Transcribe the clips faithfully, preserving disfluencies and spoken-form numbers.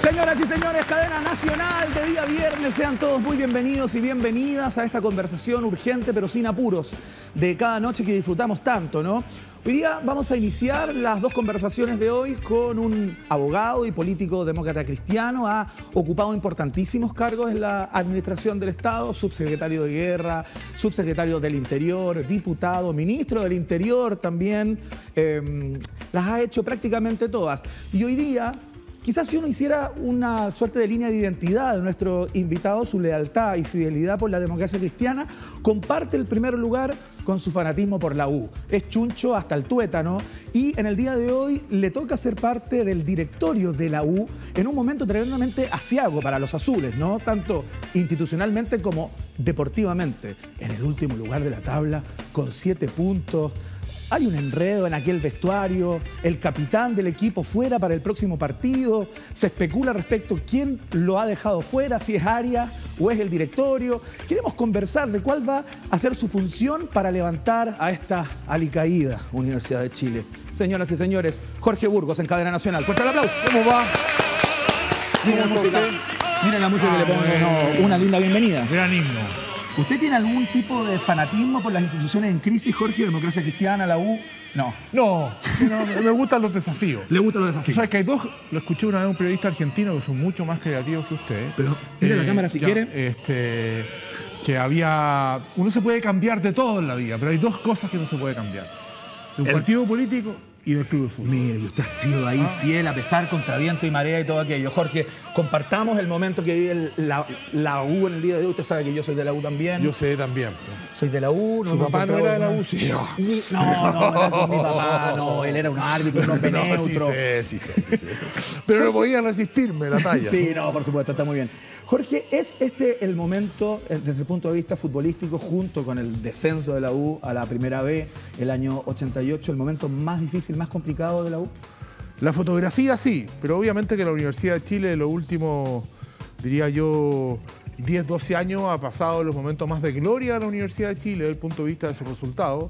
Señoras y señores, cadena nacional de día viernes, sean todos muy bienvenidos y bienvenidas a esta conversación urgente pero sin apuros de cada noche que disfrutamos tanto, ¿no? Hoy día vamos a iniciar las dos conversaciones de hoy con un abogado y político demócrata cristiano. Ha ocupado importantísimos cargos en la administración del Estado, subsecretario de Guerra, subsecretario del Interior, diputado, ministro del Interior también. Eh, las ha hecho prácticamente todas. Y hoy día, quizás si uno hiciera una suerte de línea de identidad de nuestro invitado, su lealtad y fidelidad por la democracia cristiana, comparte el primer lugar con su fanatismo por la U. Es chuncho hasta el tuétano y en el día de hoy le toca ser parte del directorio de la U en un momento tremendamente aciago para los azules, ¿no? Tanto institucionalmente como deportivamente. En el último lugar de la tabla, con siete puntos. Hay un enredo en aquel vestuario, el capitán del equipo fuera para el próximo partido, se especula respecto a quién lo ha dejado fuera, si es Arias o es el directorio. Queremos conversar de cuál va a ser su función para levantar a esta alicaída Universidad de Chile. Señoras y señores, Jorge Burgos en Cadena Nacional. Fuerte el aplauso. ¿Cómo va? Miren la música, miren la música ah, que le pongo, bueno. no, una linda bienvenida. Gran himno. ¿Usted tiene algún tipo de fanatismo por las instituciones en crisis, Jorge? ¿Democracia cristiana, la U? No. No, no, me gustan los desafíos. ¿Le gustan los desafíos? ¿Sabes que hay dos? Lo escuché una vez un periodista argentino que son mucho más creativos que usted. Pero mire eh, la cámara si ya, quiere. Este, que había... Uno se puede cambiar de todo en la vida, pero hay dos cosas que no se puede cambiar. De un El... partido político y del club de fútbol. Mire, y usted ha sido ahí ah. fiel a pesar contra viento y marea y todo aquello. Jorge, compartamos el momento que vive el, la, la U en el día de hoy. Usted sabe que yo soy de la U también. Yo sé también. Soy de la U. No Su papá no era de la U, sí. No, no, no era con mi papá, no. Él era un árbitro, un hombre no, neutro. Sí sé, sí sé, sí sé. Pero no podía resistirme la talla. Sí, no, por supuesto, está muy bien. Jorge, ¿es este el momento, desde el punto de vista futbolístico, junto con el descenso de la U a la primera B, el año ochenta y ocho, el momento más difícil, más complicado de la U? La fotografía sí, pero obviamente que la Universidad de Chile en los últimos, diría yo, diez, doce años ha pasado los momentos más de gloria de la Universidad de Chile desde el punto de vista de sus resultados.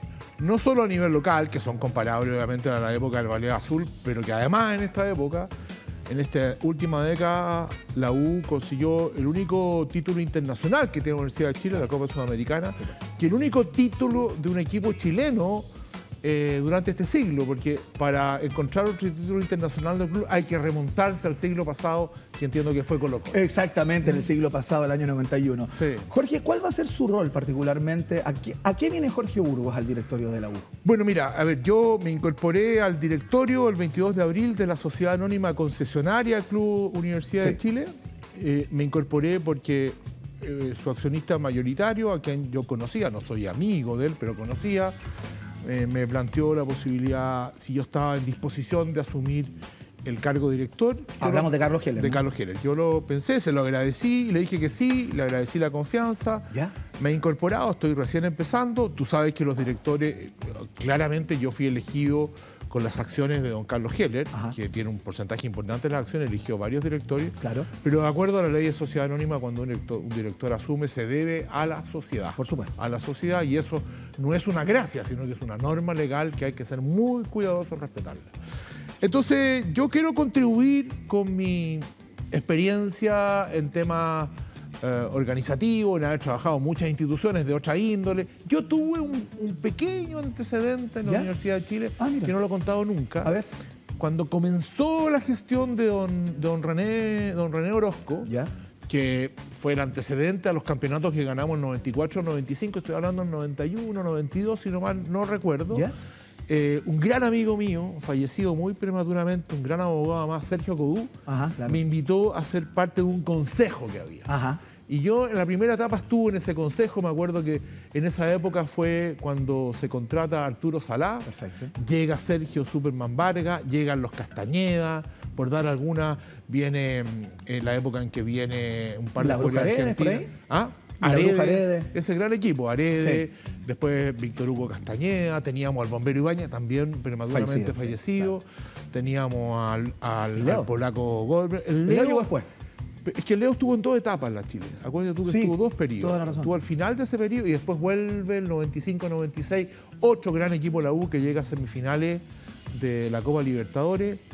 No solo a nivel local, que son comparables obviamente a la época del Ballet Azul, pero que además en esta época, en esta última década, la U consiguió el único título internacional que tiene la Universidad de Chile, la Copa Sudamericana, que el único título de un equipo chileno eh, durante este siglo, porque para encontrar otro título internacional del club hay que remontarse al siglo pasado, que entiendo que fue Colo-Colo. Exactamente, en el siglo pasado, el año noventa y uno. Sí. Jorge, ¿cuál va a ser su rol particularmente? ¿A qué, a qué viene Jorge Burgos al directorio de la U? Bueno, mira, a ver, yo me incorporé al directorio el veintidós de abril de la Sociedad Anónima Concesionaria Club Universidad sí. de Chile. Eh, me incorporé porque eh, su accionista mayoritario, a quien yo conocía, no soy amigo de él, pero conocía, eh, me planteó la posibilidad, si yo estaba en disposición de asumir el cargo de director. Hablamos lo, de Carlos Heller. De ¿no? Carlos Heller. Yo lo pensé, se lo agradecí, le dije que sí, le agradecí la confianza. ¿Ya? Me he incorporado, estoy recién empezando. Tú sabes que los directores, claramente yo fui elegido con las acciones de don Carlos Heller, Ajá. que tiene un porcentaje importante de las acciones, eligió varios directorios. Claro. Pero de acuerdo a la ley de sociedad anónima, cuando un director, un director asume, se debe a la sociedad. Por supuesto. A la sociedad, y eso no es una gracia, sino que es una norma legal que hay que ser muy cuidadoso en respetarla. Entonces, yo quiero contribuir con mi experiencia en temas eh, organizativos, en haber trabajado en muchas instituciones de otra índole. Yo tuve un, un pequeño antecedente en la ¿Ya? Universidad de Chile, ah, que no lo he contado nunca. A ver. Cuando comenzó la gestión de don, de don, René, don René Orozco, ¿Ya? que fue el antecedente a los campeonatos que ganamos en noventa y cuatro, noventa y cinco, estoy hablando en noventa y uno, noventa y dos, si no mal no recuerdo. ¿Ya? Eh, un gran amigo mío, fallecido muy prematuramente, un gran abogado más, Sergio Codú, Ajá, claro. me invitó a ser parte de un consejo que había. Ajá. Y yo en la primera etapa estuve en ese consejo, me acuerdo que en esa época fue cuando se contrata a Arturo Salá, Perfecto. Llega Sergio Superman Vargas, llegan los Castañeda, por dar alguna, viene en la época en que viene un par de jugadores argentinos. ¿Ah? Aredes, Aredes, ese gran equipo, Aredes, sí. Después Víctor Hugo Castañeda, teníamos al Bombero Ibáñez, también prematuramente fallecido, claro. Teníamos al, al, al polaco Goldberg. El Leo llegó después. Es que Leo estuvo en dos etapas en la Chile. Acuérdate tú que sí, estuvo dos periodos. Toda la razón. Estuvo al final de ese periodo y después vuelve el noventa y cinco noventa y seis, otro gran equipo, la U, que llega a semifinales de la Copa Libertadores.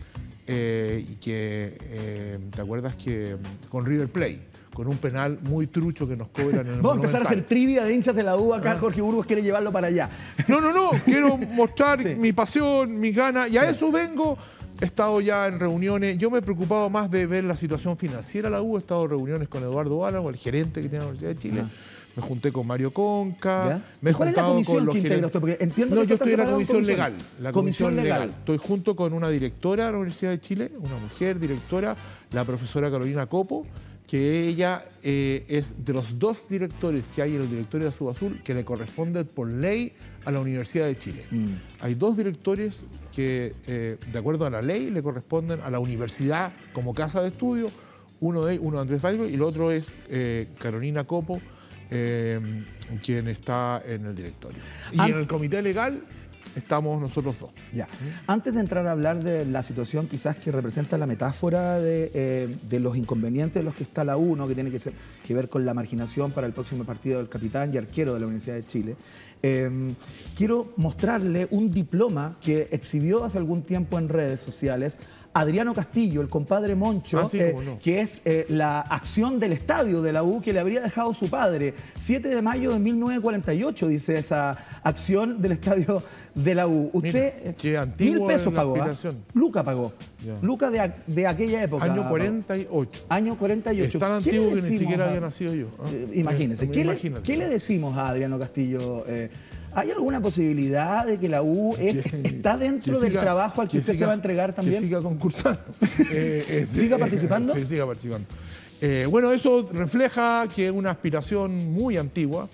eh, y que, eh, ¿te acuerdas que con River Plate, con un penal muy trucho que nos cobran en el Vamos a empezar a hacer trivia de hinchas de la U acá, ah. Jorge Burgos quiere llevarlo para allá. No, no, no, quiero mostrar sí. mi pasión, mis ganas, y a sí. eso vengo. He estado ya en reuniones, yo me he preocupado más de ver la situación financiera de la U, he estado en reuniones con Eduardo Álamo, el gerente que tiene la Universidad de Chile. Ah. Me junté con Mario Conca, ¿ya? Me he ¿Cuál juntado es la con los gerentes. Porque entiendo no, que yo estoy en la comisión, comisión legal. La comisión, comisión legal. legal. Estoy junto con una directora de la Universidad de Chile, una mujer directora, la profesora Carolina Copo, que ella eh, es de los dos directores que hay en el directorio de Azul Azul que le corresponde por ley a la Universidad de Chile. Mm. Hay dos directores que, eh, de acuerdo a la ley, le corresponden a la universidad como casa de estudio. Uno de uno Andrés Weisberg y el otro es eh, Carolina Copo, eh, quien está en el directorio. Y An en el comité legal estamos nosotros dos. Ya. Antes de entrar a hablar de la situación quizás que representa la metáfora de, eh, de los inconvenientes de los que está la U, ¿no? que tiene que, ser, que ver con la marginación para el próximo partido del capitán y arquero de la Universidad de Chile, eh, quiero mostrarle un diploma que exhibió hace algún tiempo en redes sociales Adriano Castillo, el compadre Moncho, ah, sí, eh, no. que es eh, la acción del estadio de la U que le habría dejado su padre. siete de mayo de mil novecientos cuarenta y ocho, dice esa acción del estadio de la U. Usted, Mira, qué antiguo mil pesos pagó, ¿eh? Luca pagó. Ya. Luca de, de aquella época. Año cuarenta y ocho. Año cuarenta y ocho. Es tan antiguo que ni siquiera a... había nacido yo. ¿eh? Imagínese. Eh, ¿Qué, le, ¿Qué le decimos a Adriano Castillo? Eh, ¿Hay alguna posibilidad de que la U es, que, está dentro que del siga, trabajo al que, que usted siga, se va a entregar también? Que siga concursando. eh, eh, ¿Siga participando? Sí, siga participando. Eh, bueno, eso refleja que es una aspiración muy antigua,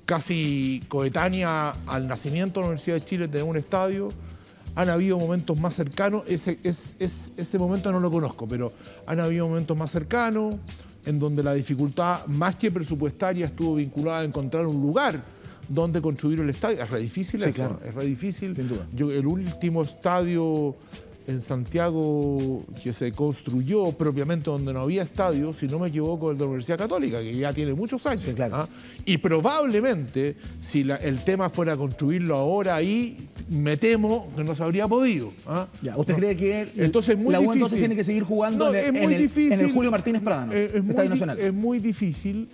casi coetánea al nacimiento de la Universidad de Chile, tener un estadio. Han habido momentos más cercanos, ese, es, es, ese momento no lo conozco, pero han habido momentos más cercanos en donde la dificultad, más que presupuestaria, estuvo vinculada a encontrar un lugar donde construir el estadio. Es re difícil sí, eso, claro. es re difícil. Sin duda. Yo, el último estadio en Santiago que se construyó propiamente donde no había estadio, si no me equivoco, el de la Universidad Católica, que ya tiene muchos años. Sí, claro. ¿ah? Y probablemente, si la, el tema fuera construirlo ahora ahí, me temo que no se habría podido. ¿ah? Ya, ¿usted no. cree que el, entonces, muy la U difícil. entonces tiene que seguir jugando no, en, el, es muy en, el, difícil. en el Julio Martínez Prada, ¿no? Es, es, Estadio muy, Nacional? Es muy difícil,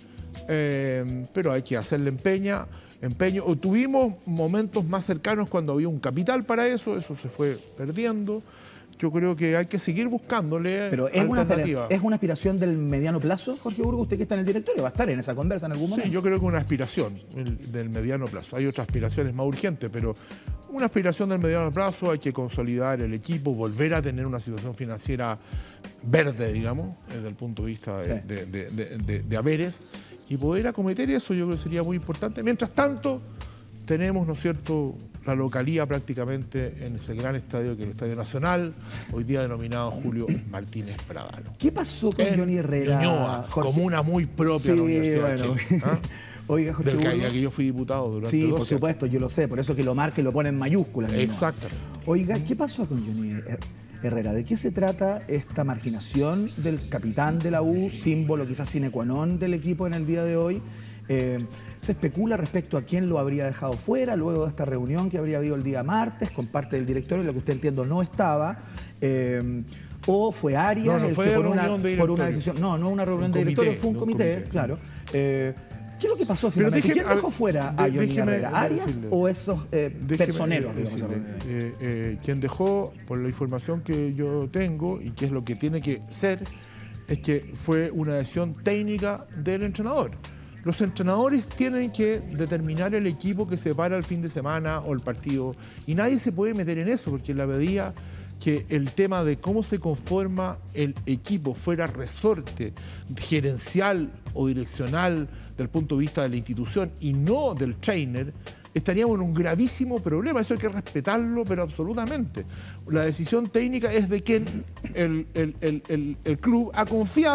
eh, pero hay que hacerle empeña. Empeño. O tuvimos momentos más cercanos cuando había un capital para eso, eso se fue perdiendo. Yo creo que hay que seguir buscándole Pero es alternativa. Una, ¿es una aspiración del mediano plazo, Jorge Burgos? Usted que está en el directorio, ¿va a estar en esa conversa en algún momento? Sí, yo creo que una aspiración del mediano plazo. Hay otras aspiraciones más urgentes, pero una aspiración del mediano plazo, hay que consolidar el equipo, volver a tener una situación financiera verde, digamos, desde el punto de vista de, sí. de, de, de, de, de haberes, y poder acometer eso yo creo que sería muy importante. Mientras tanto, tenemos, ¿no es cierto?, la localía prácticamente en ese gran estadio que es el Estadio Nacional, hoy día denominado Julio Martínez Prada. ¿Qué pasó con en Johnny Herrera? Ñuñoa, comuna muy propia sí, de la Universidad bueno. de Chile. ¿Ah? Oiga, Jorge Del Burgos. que, que yo fui diputado durante Sí, por doce supuesto, yo lo sé, por eso que lo marca y lo pone en mayúsculas. Exacto. Oiga, ¿qué pasó con Johnny Herrera? ¿De qué se trata esta marginación del capitán de la U, símbolo quizás sine qua non del equipo en el día de hoy? Eh, se especula respecto a quién lo habría dejado fuera luego de esta reunión que habría habido el día martes con parte del directorio, lo que usted entiendo no estaba. Eh, o fue Arias no, no el fue que por una, de por una decisión. No, no una reunión un de comité, directorio, fue un comité, comité. claro. Eh, ¿Qué es lo que pasó finalmente? Déjeme, ¿Quién dejó fuera a Johnny Herrera? ¿Arias decirle, o esos eh, personeros? Decirle, eh, eh, quien dejó, por la información que yo tengo y que es lo que tiene que ser, es que fue una decisión técnica del entrenador. Los entrenadores tienen que determinar el equipo que se para el fin de semana o el partido y nadie se puede meter en eso porque en la medida que el tema de cómo se conforma el equipo fuera resorte gerencial o direccional del punto de vista de la institución y no del trainer, estaríamos en un gravísimo problema. Eso hay que respetarlo, pero absolutamente. La decisión técnica es de quien el, el, el, el, el club ha confiado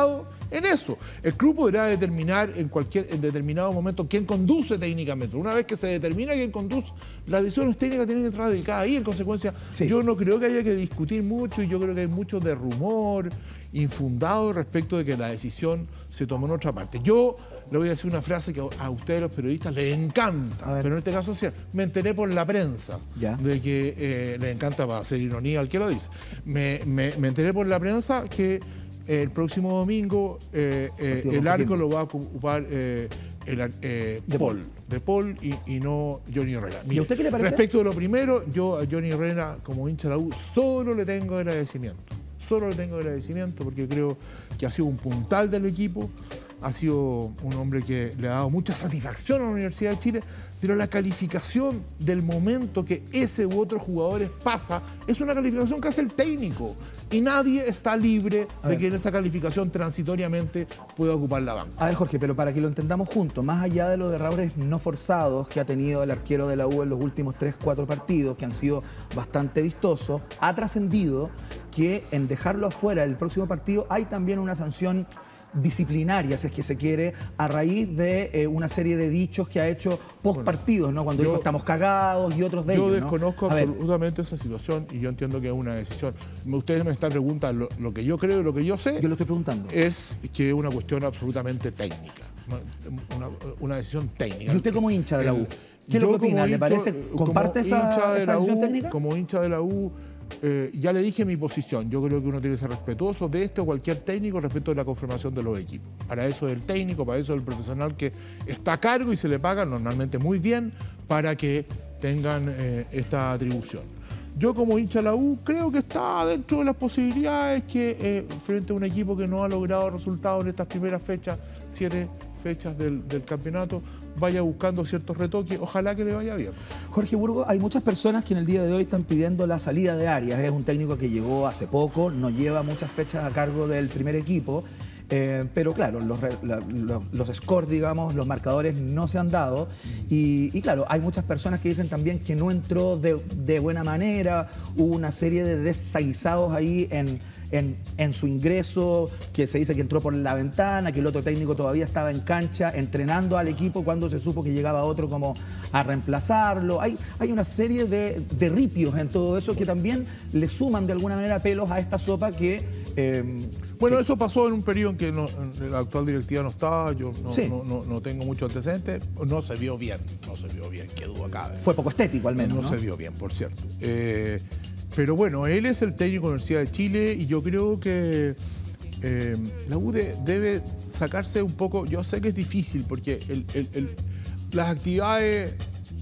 en eso. El club podrá determinar en cualquier en determinado momento quién conduce técnicamente. Una vez que se determina quién conduce, las decisiones técnicas tienen que entrar dedicadas ahí. En consecuencia, sí. yo no creo que haya que discutir mucho y yo creo que hay mucho de rumor infundado respecto de que la decisión se tomó en otra parte. Yo le voy a decir una frase que a ustedes los periodistas les encanta, pero en este caso sí, me enteré por la prensa ¿Ya? de que eh, les encanta para hacer ironía al que lo dice. Me, me, me enteré por la prensa que eh, el próximo domingo eh, eh, el arco lo va a ocupar eh, el, eh, de Paul, Paul, de Paul y, y no Johnny Herrera. Mire, ¿y a usted qué le parece? Respecto de lo primero, yo a Johnny Herrera como hincha de la U solo le tengo agradecimiento. Solo le tengo agradecimiento porque creo que ha sido un puntal del equipo, ha sido un hombre que le ha dado mucha satisfacción a la Universidad de Chile, pero la calificación del momento que ese u otros jugadores pasa es una calificación que hace el técnico y nadie está libre de que en esa calificación transitoriamente pueda ocupar la banca. A ver, Jorge, pero para que lo entendamos juntos, más allá de los errores no forzados que ha tenido el arquero de la U en los últimos tres, cuatro partidos, que han sido bastante vistosos, ha trascendido que en dejarlo afuera del próximo partido hay también una sanción disciplinaria, si es que se quiere, a raíz de eh, una serie de dichos que ha hecho post partidos, ¿no? Cuando yo, dijo estamos cagados y otros de yo ellos. Yo desconozco ¿no? absolutamente esa situación y yo entiendo que es una decisión. Ustedes me están preguntando lo, lo que yo creo y lo que yo sé. Yo lo estoy preguntando. Es que es una cuestión absolutamente técnica, una, una decisión técnica. ¿Y usted como hincha de la U? ¿Qué es lo que opina? ¿Le parece? ¿Comparte esa, esa decisión U, técnica? Como hincha de la U, Eh, ya le dije mi posición. Yo creo que uno tiene que ser respetuoso de este o cualquier técnico respecto de la conformación de los equipos. Para eso es el técnico, para eso es el profesional que está a cargo y se le paga normalmente muy bien para que tengan eh, esta atribución. Yo como hincha de la U creo que está dentro de las posibilidades que eh, frente a un equipo que no ha logrado resultados en estas primeras fechas, siete fechas del, del campeonato, vaya buscando ciertos retoques, ojalá que le vaya bien. Jorge Burgos, hay muchas personas que en el día de hoy están pidiendo la salida de Arias. Es un técnico que llegó hace poco, no lleva muchas fechas a cargo del primer equipo, eh, pero claro, los, la, los, los scores, digamos, los marcadores no se han dado y, y claro, hay muchas personas que dicen también que no entró de, de buena manera, hubo una serie de desaguisados ahí en, en, en su ingreso, que se dice que entró por la ventana, que el otro técnico todavía estaba en cancha entrenando al equipo cuando se supo que llegaba otro como a reemplazarlo. Hay, hay una serie de, de ripios en todo eso que también le suman de alguna manera pelos a esta sopa que... Eh, bueno, que... eso pasó en un periodo en que no, en la actual directiva no estaba, yo no, sí. no, no, no tengo mucho antecedente, no se vio bien, no se vio bien, qué duda cabe. Fue poco estético al menos, No, ¿no? no se vio bien, por cierto. Eh, pero bueno, él es el técnico de la Universidad de Chile y yo creo que eh, la U de, debe sacarse un poco, yo sé que es difícil porque el, el, el, las actividades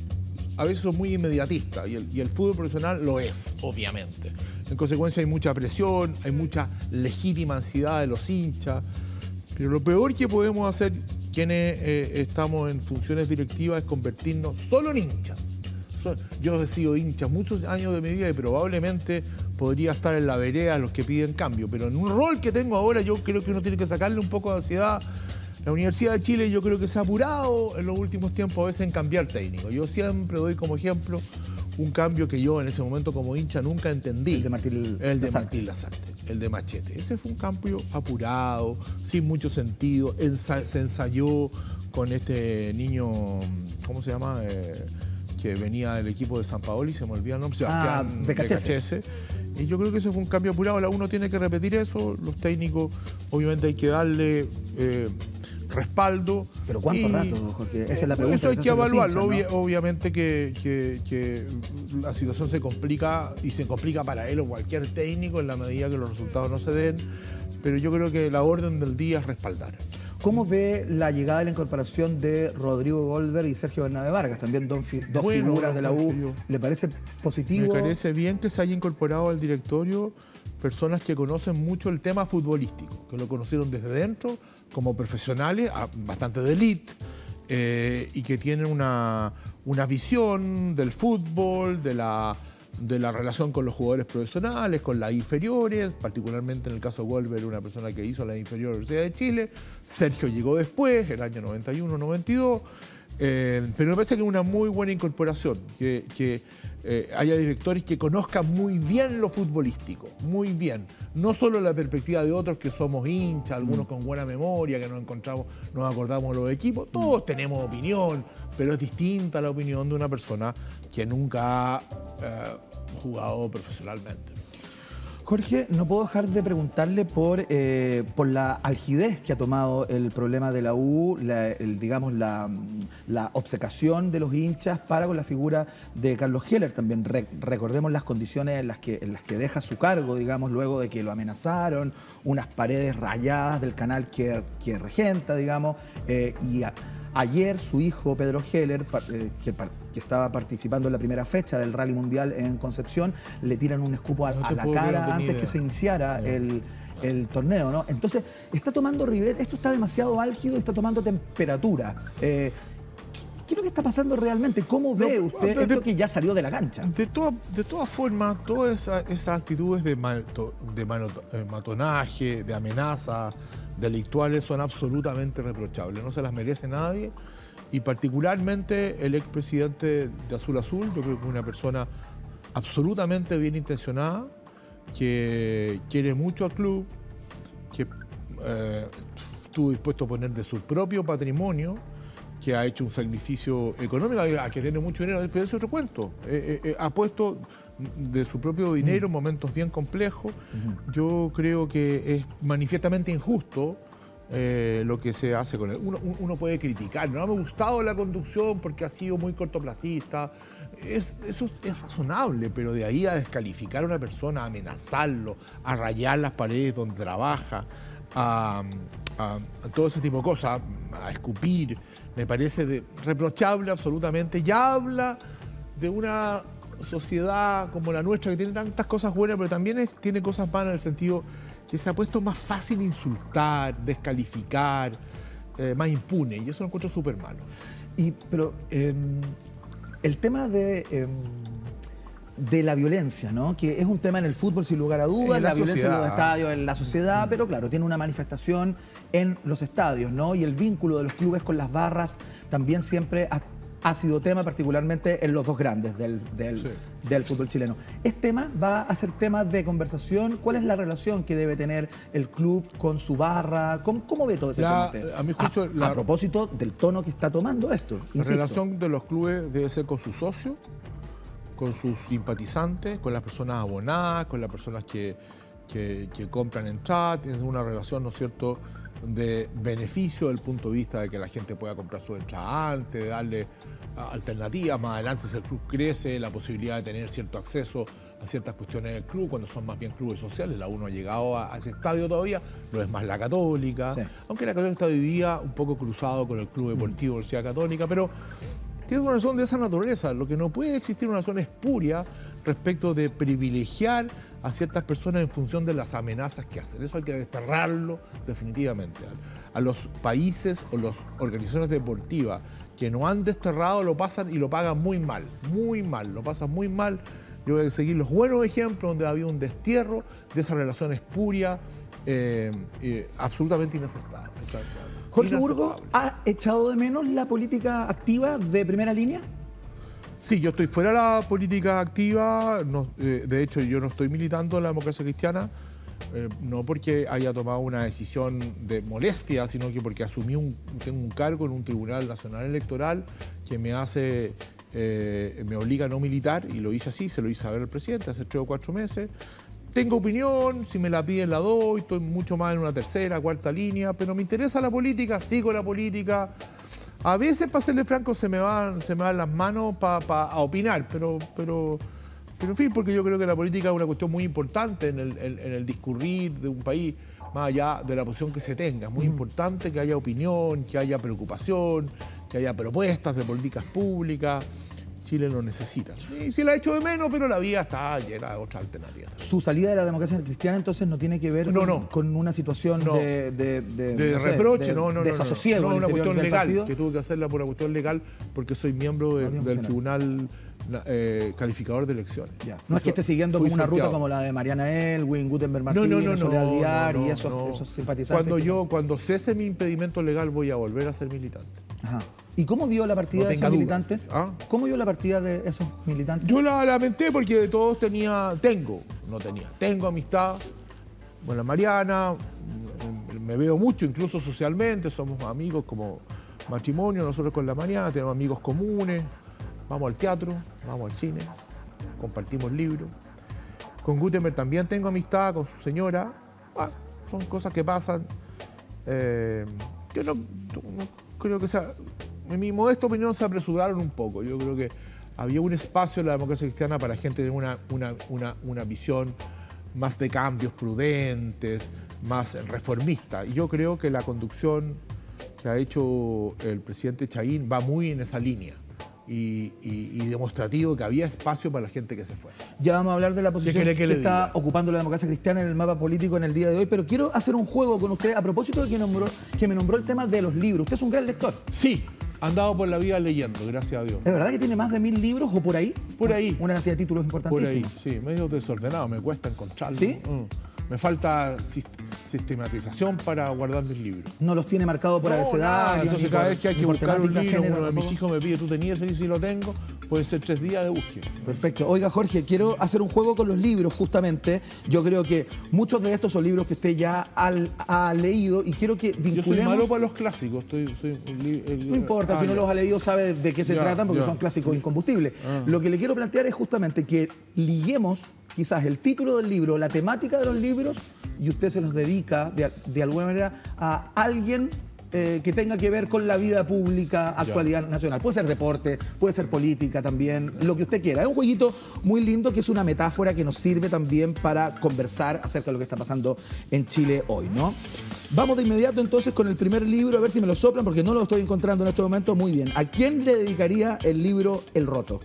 a veces son muy inmediatistas y el, y el fútbol profesional lo es, obviamente. En consecuencia hay mucha presión, hay mucha legítima ansiedad de los hinchas, pero lo peor que podemos hacer quienes eh, estamos en funciones directivas es convertirnos solo en hinchas. Yo he sido hincha muchos años de mi vida y probablemente podría estar en la vereda los que piden cambio, pero en un rol que tengo ahora yo creo que uno tiene que sacarle un poco de ansiedad. La Universidad de Chile yo creo que se ha apurado en los últimos tiempos a veces en cambiar técnico. Yo siempre doy como ejemplo un cambio que yo en ese momento como hincha nunca entendí. El de Martín El de Martín Lazarte, el de Machete. Ese fue un cambio apurado, sin mucho sentido. Ensa se ensayó con este niño, ¿cómo se llama? Eh, que venía del equipo de San Paoli, se me olvida el nombre, Sebastián ah, Becachese. Y yo creo que ese fue un cambio apurado. La uno tiene que repetir eso. Los técnicos, obviamente, hay que darle eh, respaldo. ¿Pero cuánto y, rato, Jorge? Esa es la pregunta. Eso hay que, que evaluarlo. hinchas, ¿no? Obviamente que, que, que la situación se complica y se complica para él o cualquier técnico en la medida que los resultados no se den. Pero yo creo que la orden del día es respaldar. ¿Cómo ve la llegada y la incorporación de Rodrigo Goldberg y Sergio Bernabé Vargas? También dos, dos bueno, figuras de la U. ¿Le parece positivo? Me parece bien que se haya incorporado al directorio personas que conocen mucho el tema futbolístico, que lo conocieron desde dentro, como profesionales, bastante de élite, eh, y que tienen una, una visión del fútbol, de la... de la relación con los jugadores profesionales, con las inferiores, particularmente en el caso de Goldberg, una persona que hizo la inferior de la Universidad de Chile. Sergio llegó después, el año noventa y uno noventa y dos, Eh, pero me parece que es una muy buena incorporación, que, que eh, haya directores que conozcan muy bien lo futbolístico, muy bien. No solo la perspectiva de otros que somos hinchas, algunos con buena memoria, que nos encontramos, nos acordamos de los equipos. Todos tenemos opinión, pero es distinta la opinión de una persona que nunca ha eh, jugado profesionalmente. Jorge, no puedo dejar de preguntarle por, eh, por la algidez que ha tomado el problema de la U, la, el, digamos, la, la obcecación de los hinchas para con la figura de Carlos Heller también. Re, recordemos las condiciones en las, que, en las que deja su cargo, digamos, luego de que lo amenazaron, unas paredes rayadas del canal que, que regenta, digamos, eh, y a, ayer su hijo Pedro Heller, eh, que, que estaba participando en la primera fecha del Rally Mundial en Concepción, le tiran un escupo a, no a la cara no antes idea. que se iniciara el, el torneo, ¿no? Entonces, está tomando ribete, esto está demasiado álgido y está tomando temperatura. Eh, ¿Qué es lo que está pasando realmente? ¿Cómo ve no, usted de, esto que ya salió de la cancha? De, toda, de todas formas, todas esas esa actitudes de, mato, de matonaje, de amenaza, delictuales son absolutamente reprochables. No se las merece nadie. Y particularmente el expresidente de Azul Azul, yo creo que es una persona absolutamente bien intencionada, que quiere mucho al club, que eh, estuvo dispuesto a poner de su propio patrimonio, que ha hecho un sacrificio económico, que tiene mucho dinero, pero es otro cuento. Eh, eh, ha puesto de su propio dinero en momentos bien complejos. Uh-huh. Yo creo que es manifiestamente injusto eh, lo que se hace con él. Uno, uno puede criticar, no me ha gustado la conducción porque ha sido muy cortoplacista. Es, eso es razonable, pero de ahí a descalificar a una persona, a amenazarlo, a rayar las paredes donde trabaja, a, a, a todo ese tipo de cosas, a escupir, me parece de, reprochable absolutamente. Ya habla de una sociedad como la nuestra que tiene tantas cosas buenas, pero también es, tiene cosas malas en el sentido que se ha puesto más fácil insultar, descalificar, eh, más impune, y eso lo encuentro súper malo. Y, pero eh, el tema de... Eh, de la violencia, ¿no? Que es un tema en el fútbol sin lugar a dudas, la, la violencia en los estadios, en la sociedad, mm. pero claro, tiene una manifestación en los estadios, ¿no? Y el vínculo de los clubes con las barras también siempre ha, ha sido tema, particularmente en los dos grandes del, del, sí. del fútbol chileno. ¿Es tema? ¿Va a ser tema de conversación? ¿Cuál es la relación que debe tener el club con su barra? ¿Cómo, cómo ve todo ese la, tema? A mi juicio, a, la, a propósito del tono que está tomando esto. La insisto. relación de los clubes debe ser con sus socios, con sus simpatizantes, con las personas abonadas, con las personas que, que, que compran entradas. Es una relación, ¿no es cierto?, de beneficio desde el punto de vista de que la gente pueda comprar su entrada antes, de darle alternativas. Más adelante, si el club crece, la posibilidad de tener cierto acceso a ciertas cuestiones del club, cuando son más bien clubes sociales. La U no ha llegado a, a ese estadio todavía, lo es más la Católica, sí. aunque la Católica está vivida un poco cruzado con el Club Deportivo Universidad Católica, pero tiene una razón de esa naturaleza. Lo que no puede existir una razón espuria respecto de privilegiar a ciertas personas en función de las amenazas que hacen. Eso hay que desterrarlo definitivamente. A los países o las organizaciones deportivas que no han desterrado lo pasan y lo pagan muy mal, muy mal, lo pasan muy mal. Yo voy a seguir los buenos ejemplos donde ha habido un destierro de esa relación espuria eh, eh, absolutamente inaceptable. Jorge Burgos, ¿ha echado de menos la política activa de primera línea? Sí, yo estoy fuera de la política activa. No, eh, de hecho, yo no estoy militando en la democracia cristiana, eh, no porque haya tomado una decisión de molestia, sino que porque asumí un, tengo un cargo en un Tribunal Nacional Electoral que me hace, eh, me obliga a no militar, y lo hice así, se lo hice saber al presidente hace tres o cuatro meses. Tengo opinión, si me la piden la doy, estoy mucho más en una tercera, cuarta línea, pero me interesa la política, sigo la política. A veces, para serle franco, se me van, se me van las manos para pa, opinar, pero, pero, pero en fin, porque yo creo que la política es una cuestión muy importante en el, en, en el discurrir de un país, más allá de la posición que se tenga. Es muy mm. importante que haya opinión, que haya preocupación, que haya propuestas de políticas públicas. Chile lo necesita. Sí, sí la ha hecho de menos, pero la vía está llena de otras alternativas. ¿Su salida de la democracia cristiana entonces no tiene que ver no, con, no. con una situación no. de, de, de, de no reproche? Sé, de, no, no, no. Desasosiego. No, no, una cuestión legal, partido. que tuve que hacerla por una cuestión legal porque soy miembro de, del Tribunal eh, calificador de elecciones. Ya. No es que esté siguiendo como una sorteado. ruta como la de Mariana Elwin, Gutenberg No, Martínez, no, no, Soledad no, Alvear no, y esos, no. esos simpatizantes. Cuando que- yo, cuando cese mi impedimento legal, voy a volver a ser militante. Ajá. ¿Y cómo vio la partida No de tenga esos duda. militantes? ¿Ah? ¿Cómo vio la partida de esos militantes? Yo la lamenté porque de todos tenía, tengo, no tenía, tengo amistad con la Mariana, me veo mucho, incluso socialmente, somos amigos como matrimonio, nosotros con la Mariana tenemos amigos comunes, vamos al teatro, vamos al cine, compartimos libros. Con Gutenberg también tengo amistad, con su señora, bueno, son cosas que pasan. Eh, yo no, no creo que sea, en mi modesta opinión se apresuraron un poco, yo creo que había un espacio en la democracia cristiana para gente de una, una, una, una visión más de cambios prudentes, más reformista. Y yo creo que la conducción que ha hecho el presidente Chayín va muy en esa línea y, y, y demostrativo que había espacio para la gente que se fue. Ya vamos a hablar de la posición quiere que, que le está diga? ocupando la democracia cristiana en el mapa político en el día de hoy, pero quiero hacer un juego con usted a propósito de que, nombró, que me nombró el tema de los libros. Usted es un gran lector. Sí, han dado por la vida leyendo, gracias a Dios. ¿Es verdad que tiene más de mil libros o por ahí? Por ahí. Una cantidad de títulos Por ahí, importantísimos. sí, medio desordenado, me cuesta encontrarlo. ¿Sí? Mm. Me falta sis- sistematización para guardar mis libros. No los tiene marcados por No, abecedario. nada. ni Entonces por- cada vez que hay ni que por buscar un temática, libro, género, uno de mis tampoco. hijos me pide, ¿tú tenías ese? Y si lo tengo, puede ser tres días de búsqueda. Perfecto. Oiga, Jorge, quiero hacer un juego con los libros, justamente. Yo creo que muchos de estos son libros que usted ya ha, ha leído y quiero que vinculemos... Yo soy malo para los clásicos. Estoy, soy un li- el- No importa, ah, si no ya. los ha leído sabe de qué se Ya, tratan porque ya. son clásicos incombustibles. Ah. Lo que le quiero plantear es justamente que liguemos quizás el título del libro, la temática de los libros y usted se los dedica de, de alguna manera a alguien eh, que tenga que ver con la vida pública, actualidad nacional. Puede ser deporte, puede ser política también, lo que usted quiera. Es un jueguito muy lindo que es una metáfora que nos sirve también para conversar acerca de lo que está pasando en Chile hoy, ¿no? Vamos de inmediato entonces con el primer libro, a ver si me lo soplan porque no lo estoy encontrando en este momento. Muy bien. ¿A quién le dedicaría el libro El Roto?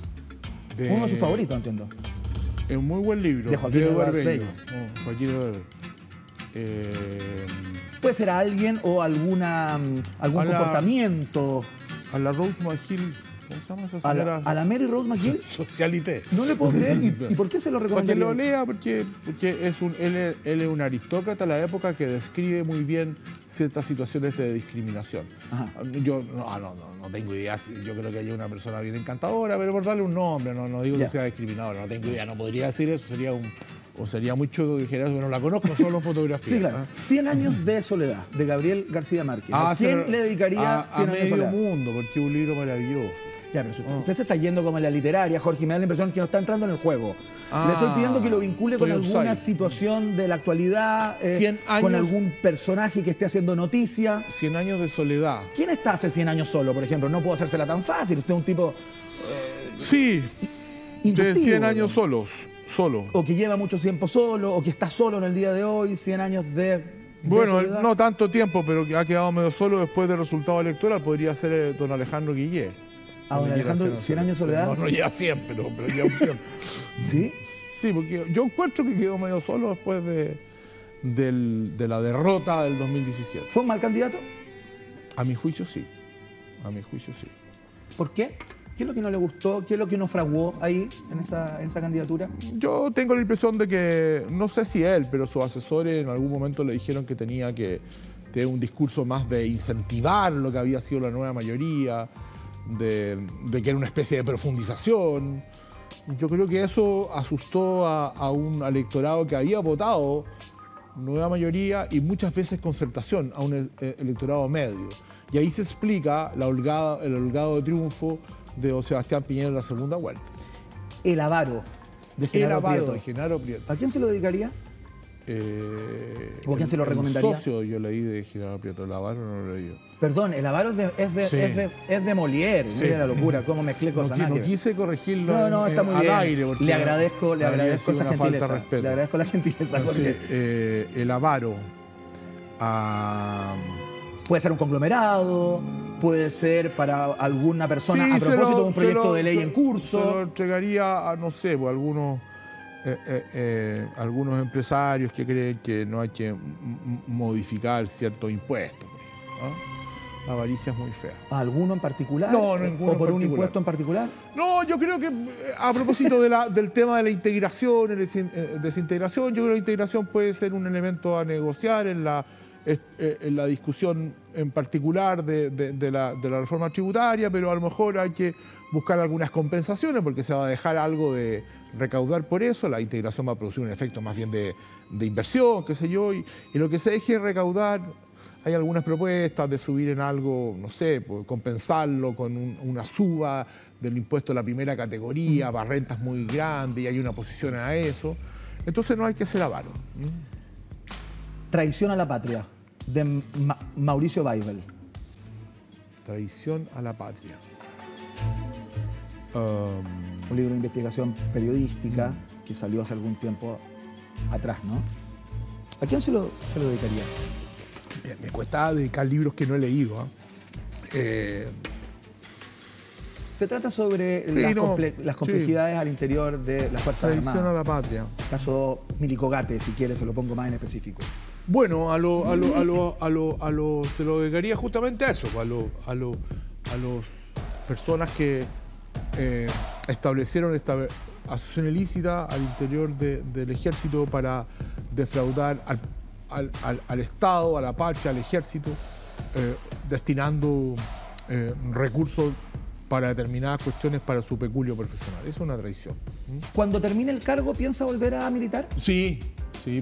De- Uno de sus favoritos, entiendo. Es un muy buen libro. De Joaquín Eduardo Eduardo Bello. Bello. Oh, Joaquín Eduardo. Eh, Puede ser a alguien o alguna, mm, algún A la- comportamiento. a la Rose McGill, ¿cómo se llama esa A señora? la, a la Mary Rose McGill. Socialité. No le puedo creer. ¿Y, y por qué se lo Para que recomendaría? lo lea, porque, porque es un, él, es, él es un aristócrata de la época que describe muy bien ciertas situaciones de discriminación. Ajá. Yo no, no, no, no tengo idea, si- yo creo que hay una persona bien encantadora, pero por darle un nombre, no, no digo Ya. que sea discriminadora, no tengo idea, no podría decir eso, sería un, o sería muy chueco que dijera eso, pero no la conozco, solo en fotografía. Sí, claro. ¿Ah? Cien años de soledad, de Gabriel García Márquez. Ah, ¿A se quién lo- le dedicaría a, a Cien años de medio soledad? mundo, porque es un libro maravilloso. Ya, pero si usted, Ah. usted se está yendo como en la literaria, Jorge, me da la impresión que no está entrando en el juego. Ah, Le estoy pidiendo que lo vincule con estoy alguna outside. situación de la actualidad, eh, Cien años- con algún personaje que esté haciendo noticia. Cien años de soledad. ¿Quién está hace cien años solo, por ejemplo? No puedo hacérsela tan fácil. Usted es un tipo Sí, de inductivo. cien años solos, solo. O que lleva mucho tiempo solo, o que está solo en el día de hoy, cien años de, de Bueno, soledad. no tanto tiempo, pero que ha quedado medio solo después del resultado electoral. Podría ser eh, don Alejandro Guillé. Ah, don Cuando quiera Alejandro, hacer- cien años de soledad. No, no lleva cien, pero, pero lleva un tiempo. ¿Sí? Sí, porque yo encuentro que quedó medio solo después de, del- de la derrota del dos mil diecisiete. ¿Fue un mal candidato? A mi juicio sí. A mi juicio sí. ¿Por qué? ¿Qué es lo que no le gustó? ¿Qué es lo que no fraguó ahí en esa, en esa candidatura? Yo tengo la impresión de que, no sé si él, pero sus asesores en algún momento le dijeron que tenía que tener un discurso más de incentivar lo que había sido la nueva mayoría, de, de que era una especie de profundización. Yo creo que eso asustó a, a un electorado que había votado nueva mayoría y muchas veces concertación, a un e- electorado medio. Y ahí se explica la holgada, el holgado de triunfo de don Sebastián Piñera en la segunda vuelta. El avaro de El Genaro avaro Prieto. de Genaro Prieto. ¿A quién se lo dedicaría? Eh, ¿O a quién se lo el- recomendaría? El socio yo leí de Genaro Prieto, el avaro no lo leí yo. Perdón, el avaro es de, es de, Sí. es de, es de Molière. Sí. Mira la locura, cómo mezclé No, cosas. qui- nada no que ver. quise corregirlo No, no, en- está en- muy al bien. aire. Porque le agradezco, le habría agradezco sido esa una falta de gentileza. respeto. Le agradezco la gentileza, Entonces, Jorge. eh, el avaro a... Puede ser un conglomerado, puede ser para alguna persona Sí, a se propósito lo- de un se proyecto lo- de ley se- en Se curso. lo entregaría a, no sé, pues, algunos, eh, eh, eh, algunos empresarios que creen que no hay que m- m- modificar ciertos impuestos, por ejemplo, ¿no? La avaricia es muy fea. ¿Alguno en particular? No, no ninguno ¿O por en un particular. impuesto en particular? No, yo creo que a propósito de la, del tema de la integración, el desin- eh, desintegración, yo creo que la integración puede ser un elemento a negociar en la, eh, eh, en la discusión en particular de, de- de la, de la reforma tributaria, pero a lo mejor hay que buscar algunas compensaciones porque se va a dejar algo de recaudar por eso. La integración va a producir un efecto más bien de, de inversión, qué sé yo, y, y lo que se deje recaudar. Hay algunas propuestas de subir en algo, no sé, pues, compensarlo con un- una suba del impuesto de la primera categoría para rentas muy grandes y hay una posición a eso. Entonces no hay que ser avaro. Traición a la patria, de Ma- Mauricio Weibel. Traición a la patria. Um, Un libro de investigación periodística que salió hace algún tiempo atrás, ¿no? ¿A quién se lo, se lo dedicaría? bien, me cuesta dedicar libros que no he leído. ¿eh? Eh, Se trata sobre Sí, las, no, comple- las sí. complejidades al interior de las Fuerzas Traición a Armadas. la patria. Caso Milicogate, si quieres, se lo pongo más en específico. Bueno, a lo, a lo, a lo, a lo, a lo- se lo dedicaría justamente a eso, a lo, a lo, a los personas que eh, establecieron esta asociación ilícita al interior de- del ejército para defraudar al, al, al- al Estado, a la patria, al ejército, eh, destinando eh, recursos para determinadas cuestiones para su peculio profesional. Eso es una traición. ¿Mm? Cuando termine el cargo, ¿piensa volver a militar? Sí, sí.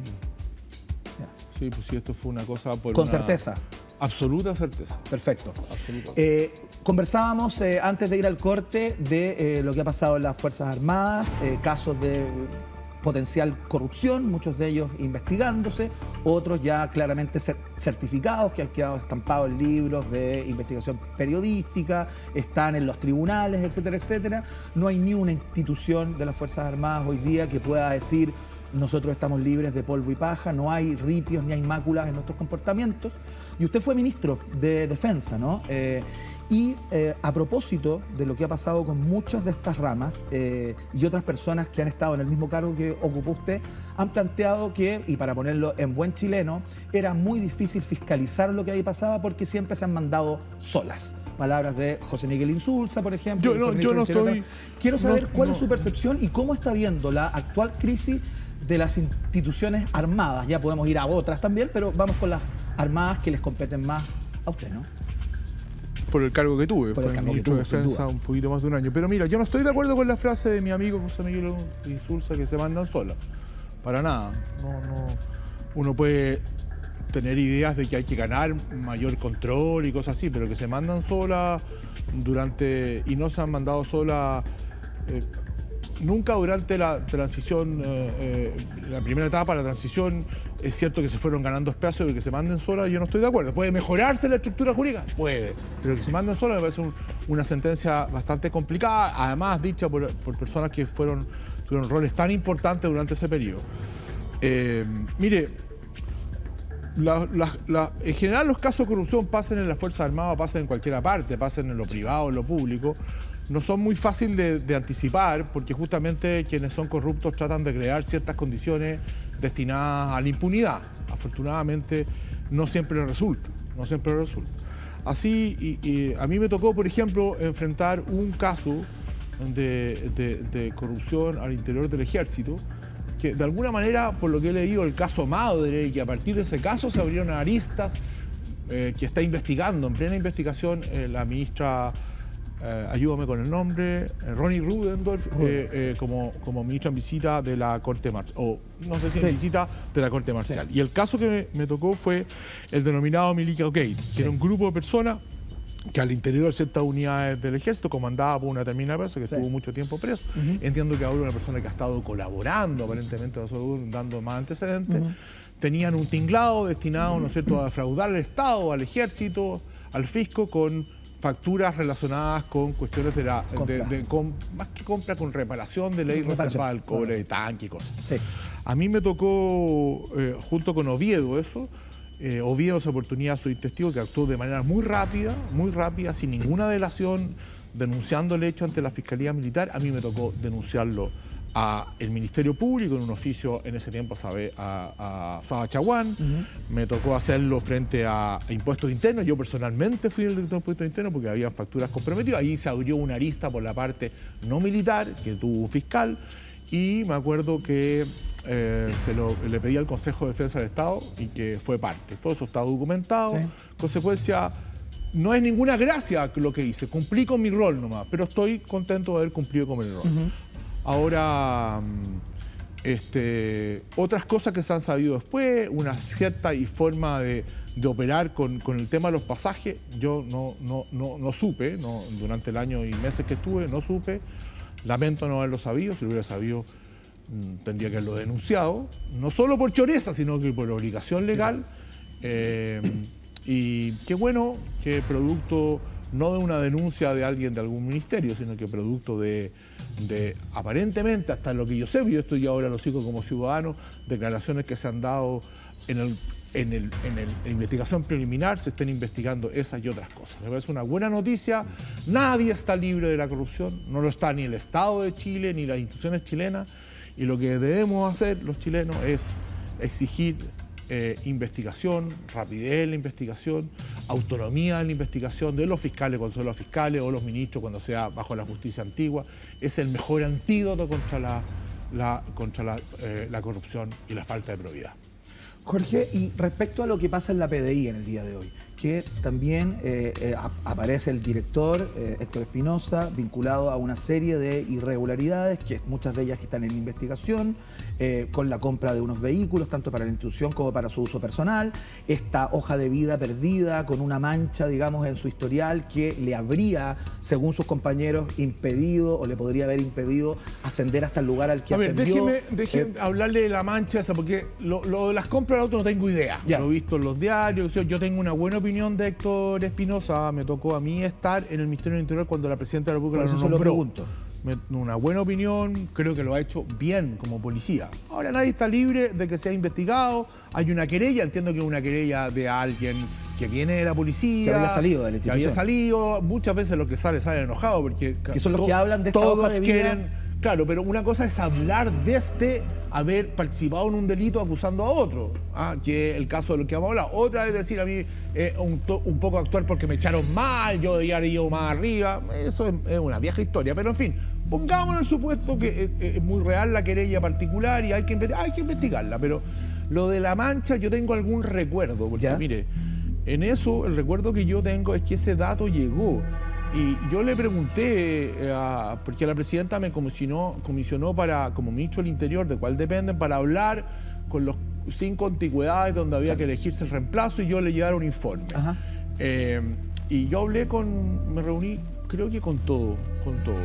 Ya. Sí, pues sí, esto fue una cosa por Con una certeza. absoluta certeza. Perfecto. Absoluta. Eh, conversábamos eh, antes de ir al corte de eh, lo que ha pasado en las Fuerzas Armadas, eh, casos de potencial corrupción, muchos de ellos investigándose, otros ya claramente cer- certificados, que han quedado estampados en libros de investigación periodística, están en los tribunales, etcétera, etcétera. No hay ni una institución de las Fuerzas Armadas hoy día que pueda decir nosotros estamos libres de polvo y paja, no hay ritios ni hay máculas en nuestros comportamientos. Y usted fue ministro de Defensa, ¿no? Eh, y eh, a propósito de lo que ha pasado con muchas de estas ramas eh, y otras personas que han estado en el mismo cargo que ocupó usted, han planteado que, y para ponerlo en buen chileno, era muy difícil fiscalizar lo que ahí pasaba porque siempre se han mandado solas. Palabras de José Miguel Insulza, por ejemplo. Yo que no- fue ministro yo no del Interior. estoy- Quiero saber no- cuál no. es su percepción y cómo está viendo la actual crisis de las instituciones armadas. Ya podemos ir a otras también, pero vamos con las armadas que les competen más a usted, ¿no? Por el cargo que tuve, Por fue el cargo que ministro de tuvo, sin Defensa duda. un poquito más de un año. Pero mira, yo no estoy de acuerdo con la frase de mi amigo José Miguel Insulza que se mandan solas. Para nada. No, no. Uno puede tener ideas de que hay que ganar mayor control y cosas así, pero que se mandan solas durante. Y no se han mandado solas. eh, Nunca durante la transición, eh, eh, la primera etapa de la transición, es cierto que se fueron ganando espacios y que se manden solas, yo no estoy de acuerdo. ¿Puede mejorarse la estructura jurídica? Puede, pero que se manden solas me parece un- una sentencia bastante complicada, además dicha por, por personas que fueron, tuvieron roles tan importantes durante ese periodo. Eh, mire, la- la- la- en general los casos de corrupción pasen en las Fuerzas Armadas, pasen en cualquier parte, pasen en lo privado, en lo público. No son muy fáciles de, de anticipar porque justamente quienes son corruptos tratan de crear ciertas condiciones destinadas a la impunidad. Afortunadamente no siempre resulta, no siempre resulta. Así, y, y a mí me tocó, por ejemplo, enfrentar un caso de, de- de corrupción al interior del ejército, que de alguna manera, por lo que he leído, el caso Madre, y que a partir de ese caso se abrieron aristas eh, que está investigando, en plena investigación, eh, la ministra, eh, ayúdame con el nombre, eh, Ronnie Rudendorff, eh, eh, como, como ministra en visita de la Corte Marcial, o no sé si en Sí. visita de la Corte Marcial. Sí. Y el caso que me, me tocó fue el denominado Milica Gate, que era un grupo de personas que al interior de ciertas unidades del ejército, comandada por una determinada persona que Sí. estuvo mucho tiempo preso. Ujú. Entiendo que ahora una persona que ha estado colaborando aparentemente, dando más antecedentes, Ujú. tenían un tinglado destinado, ¿no es cierto?, a defraudar al Estado, al ejército, al fisco, con facturas relacionadas con cuestiones de la... de- Compra. de- con- más que compra, con reparación de ley Reparación. reservada al cobre de tanque y cosas. Sí. A mí me tocó, eh, junto con Oviedo, eso. Eh, Oviedo, esa oportunidad, soy testigo que actuó de manera muy rápida, muy rápida, sin ninguna delación, denunciando el hecho ante la Fiscalía Militar. A mí me tocó denunciarlo al Ministerio Público en un oficio en ese tiempo a, a, a Saba Chaguán. Uh-huh. Me tocó hacerlo frente a, a impuestos internos. Yo personalmente fui el director de impuestos internos porque había facturas comprometidas. Ahí se abrió una arista por la parte no militar que tuvo un fiscal. Y me acuerdo que eh, se lo, le pedí al Consejo de Defensa del Estado y que fue parte. Todo eso está documentado. Sí. Consecuencia, no es ninguna gracia lo que hice. Cumplí con mi rol nomás, pero estoy contento de haber cumplido con mi rol. Uh-huh. Ahora, este, otras cosas que se han sabido después, una cierta y forma de, de operar con, con el tema de los pasajes, yo no, no, no, no supe, no, durante el año y meses que estuve, no supe. Lamento no haberlo sabido, si lo hubiera sabido tendría que haberlo denunciado, no solo por choreza, sino que por obligación legal. Eh, y qué bueno que producto no de una denuncia de alguien de algún ministerio, sino que producto de, de aparentemente, hasta lo que yo sé, yo estoy ahora lo sigo como ciudadano, declaraciones que se han dado en el En, el, en, el, en la investigación preliminar, se estén investigando esas y otras cosas. Me parece una buena noticia. Nadie está libre de la corrupción, no lo está ni el Estado de Chile, ni las instituciones chilenas, y lo que debemos hacer los chilenos es exigir eh, investigación, rapidez en la investigación, autonomía en la investigación de los fiscales cuando son los fiscales o los ministros cuando sea bajo la justicia antigua. Es el mejor antídoto contra la, la, contra la, eh, la corrupción y la falta de probidad. Jorge, y respecto a lo que pasa en la P D I en el día de hoy, que también eh, eh, aparece el director eh, Héctor Espinosa vinculado a una serie de irregularidades, que muchas de ellas que están en investigación, eh, con la compra de unos vehículos, tanto para la institución como para su uso personal, esta hoja de vida perdida con una mancha, digamos, en su historial que le habría, según sus compañeros, impedido o le podría haber impedido ascender hasta el lugar al que a ascendió. Ver, déjeme, déjeme eh, hablarle de la mancha esa, porque lo, lo de las compras del auto no tengo idea. Ya. Lo he visto en los diarios, yo tengo una buena opinión de Héctor Espinosa, me tocó a mí estar en el Ministerio del Interior cuando la Presidenta de la República lo nombró. Lo pregunto. Me, una buena opinión, creo que lo ha hecho bien como policía. Ahora nadie está libre de que sea investigado, hay una querella, entiendo que es una querella de alguien que viene de la policía. Que había salido de la institución. Que había salido, muchas veces los que salen salen enojados porque... Que son los que hablan de esta todos hoja de vida. Quieren, claro, pero una cosa es hablar desde haber participado en un delito acusando a otro, ¿ah? Que es el caso de lo que vamos a hablar. Otra es decir a mí eh, un, un poco actuar porque me echaron mal, yo debía haber ido más arriba. Eso es, es una vieja historia, pero en fin, pongamos en el supuesto que es, es muy real la querella particular y hay que, hay que investigarla, pero lo de la mancha yo tengo algún recuerdo, porque ¿ya? Mire, en eso el recuerdo que yo tengo es que ese dato llegó. Y yo le pregunté, eh, porque la presidenta me comisionó, comisionó para, como ministro del Interior, de cuál dependen, para hablar con los cinco antigüedades donde había que elegirse el reemplazo y yo le llevara un informe. Ajá. Eh, y yo hablé con, me reuní, creo que con todo, con todo.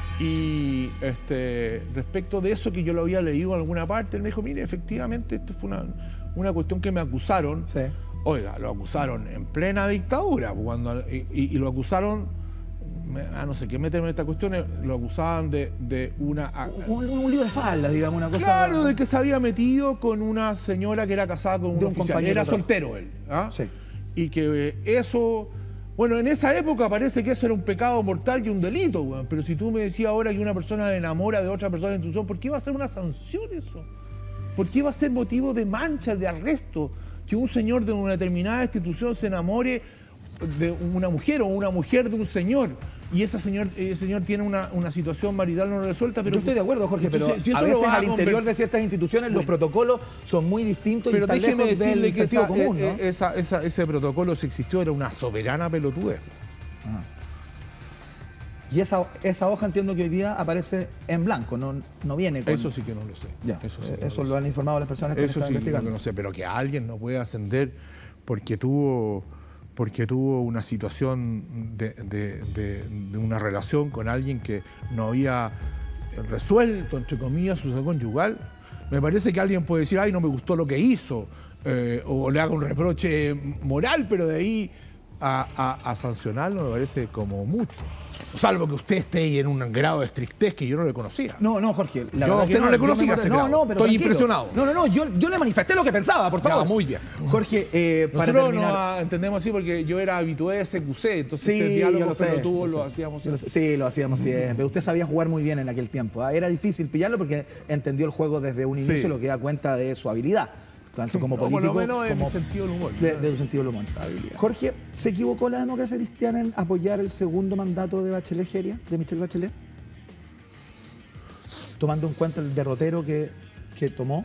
Y este, respecto de eso que yo lo había leído en alguna parte, él me dijo, mire, efectivamente, esto fue una, una cuestión que me acusaron. Sí. Oiga, lo acusaron en plena dictadura, cuando, y, y, y lo acusaron... Ah, no sé qué meterme en esta cuestión, lo acusaban de, de una... Un, un lío de faldas, digamos, una cosa... Claro, de que se había metido con una señora que era casada con un, un oficial, era soltero él. ¿Ah? Sí. Y que eso... Bueno, en esa época parece que eso era un pecado mortal y un delito, güey. Pero si tú me decías ahora que una persona se enamora de otra persona en institución, ¿por qué iba a ser una sanción eso? ¿Por qué iba a ser motivo de mancha, de arresto? Que un señor de una determinada institución se enamore de una mujer o una mujer de un señor y ese señor, ese señor tiene una, una situación marital no resuelta. Pero yo estoy de acuerdo, Jorge, pero si, si eso a veces al interior de ciertas instituciones bueno, los protocolos son muy distintos pero y están déjeme lejos decirle del que esa, común, ¿no? esa, esa, ese protocolo, si existió, era una soberana pelotudez. Ah. Y esa, esa hoja entiendo que hoy día aparece en blanco, no, no viene con... Eso sí que no lo sé. Ya, eso sí eso no lo, lo han informado las personas que eso están sí investigando. Eso sí no sé, pero que alguien no puede ascender porque tuvo... porque tuvo una situación de, de, de, de una relación con alguien que no había resuelto, entre comillas, su conyugal. Me parece que alguien puede decir, ay, no me gustó lo que hizo, eh, o le haga un reproche moral, pero de ahí a, a, a sancionarlo me parece como mucho. Salvo que usted esté ahí en un grado de estrictez que yo no le conocía. No, no, Jorge. La yo a usted no, no le conocía ese grado. No, no, pero estoy tranquilo. Impresionado. No, no, no, yo, yo le manifesté lo que pensaba, por favor. Ya, muy bien. Jorge, eh, para Nosotros terminar... nos entendemos así porque yo era habitué de S Q C, entonces sí, el diálogo lo sé, pelotudo lo, lo hacíamos siempre. Lo sí, lo hacíamos siempre. Usted sabía jugar muy bien en aquel tiempo. ¿eh? Era difícil pillarlo porque entendió el juego desde un inicio, sí. lo que da cuenta de su habilidad. Tanto como político, por lo menos de como mi sentido del humor. De, de tu sentido del humor. Jorge, ¿se equivocó la democracia cristiana en apoyar el segundo mandato de Bachelet Geria, de Michelle Bachelet? Tomando en cuenta el derrotero que, que tomó.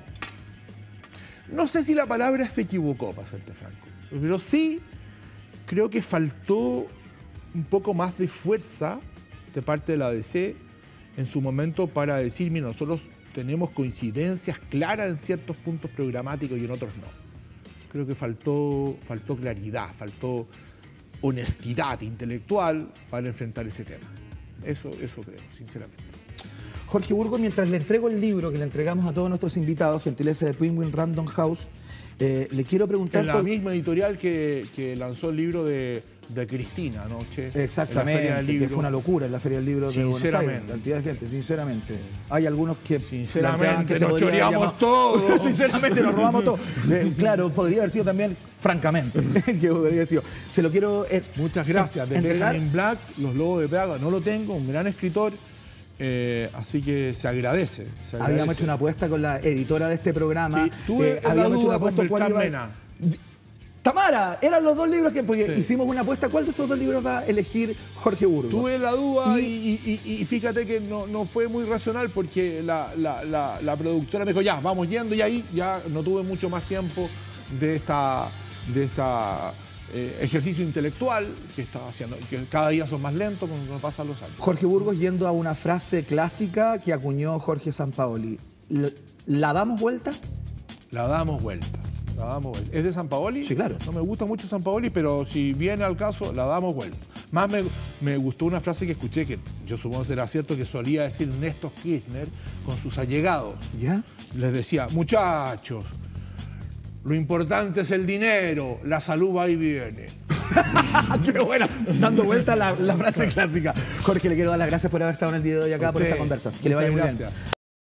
No sé si la palabra se equivocó, para serte franco. Pero sí creo que faltó un poco más de fuerza de parte de la A D C en su momento para decir, mira, nosotros tenemos coincidencias claras en ciertos puntos programáticos y en otros no. Creo que faltó, faltó claridad, faltó honestidad intelectual para enfrentar ese tema. Eso, eso creo, sinceramente. Jorge Burgos, mientras le entrego el libro que le entregamos a todos nuestros invitados, gentileza de Penguin Random House, eh, le quiero preguntar... En la por... misma editorial que, que lanzó el libro de... de Cristina anoche. Exactamente, que fue una locura en la Feria del Libro de Buenos Aires. La cantidad de gente, sinceramente. Hay algunos que... Sinceramente, que nos choreamos llamar... todo. Sinceramente, nos robamos todo. Eh, claro, podría haber sido también, francamente, que podría haber sido. Se lo quiero... Eh, Muchas gracias. De entregar... Benjamin Black, Los Lobos de Praga, no lo tengo, un gran escritor. Eh, así que se agradece, se agradece. Habíamos hecho una apuesta con la editora de este programa. Sí, tuve eh, habíamos hecho una apuesta con Beltrán Mena. Tamara, eran los dos libros que... Porque sí. hicimos una apuesta. ¿Cuál de estos dos libros va a elegir Jorge Burgos? Tuve la duda y, y, y, y fíjate que no, no fue muy racional porque la, la, la, la productora me dijo, ya, vamos yendo, y ahí ya no tuve mucho más tiempo de esta, de esta eh, ejercicio intelectual que estaba haciendo, que cada día son más lentos cuando pasan los años. Jorge Burgos, yendo a una frase clásica que acuñó Jorge Sampaoli. ¿La damos vuelta? La damos vuelta. La damos vuelta. ¿Es de Sampaoli? Sí, claro. No me gusta mucho Sampaoli, pero si viene al caso, la damos vuelta. Más me, me gustó una frase que escuché, que yo supongo será cierto, que solía decir Néstor Kirchner con sus allegados. ¿Ya? Les decía, muchachos, lo importante es el dinero, la salud va y viene. ¡Qué buena! Dando vuelta la, la frase clásica. Jorge, le quiero dar las gracias por haber estado en el día de hoy acá, por esta conversa. Que le vaya muy bien.